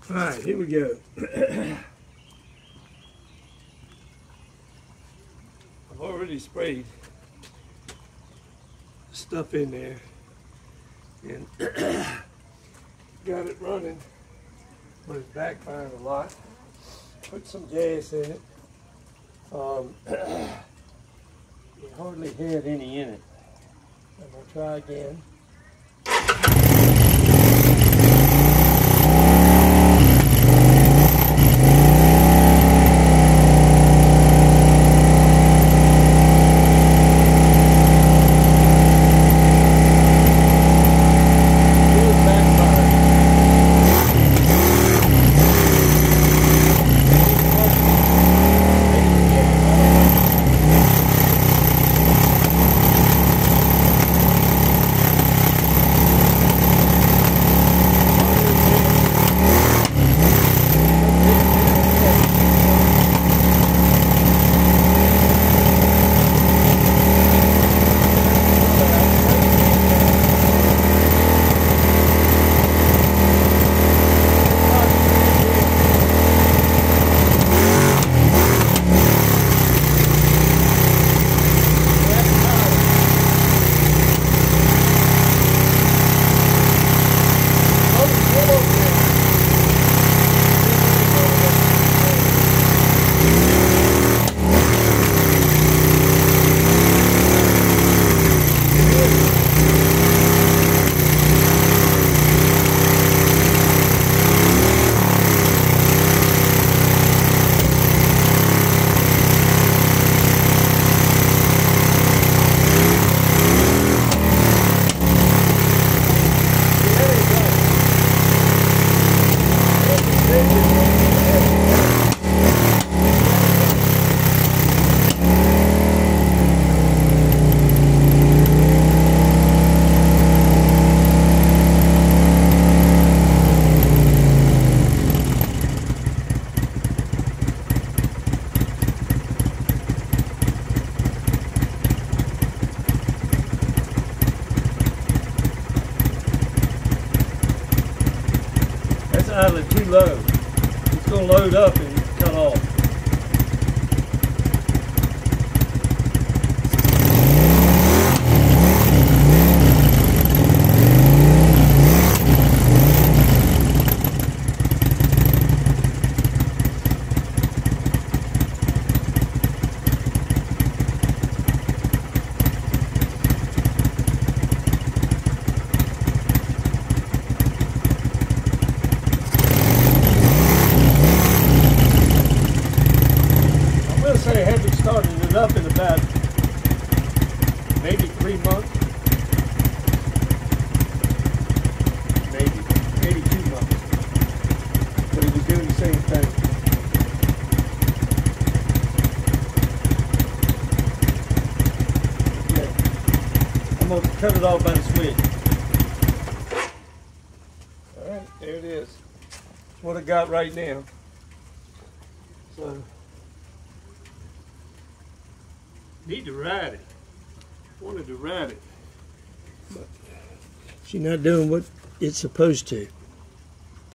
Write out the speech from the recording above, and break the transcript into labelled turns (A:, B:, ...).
A: Alright, here we go. I've already sprayed stuff in there and got it running, but it's backfiring a lot. Put some gas in it. It hardly had any in it. I'm going to try again. Idling too low. It's going to load up and cut off. I haven't started it up in about maybe 3 months, maybe 2 months, but it was doing the same thing. Okay. I'm going to cut it off by the switch. Alright, there it is. That's what I got right now. So need to ride it. Wanted to ride it, but she's not doing what it's supposed to.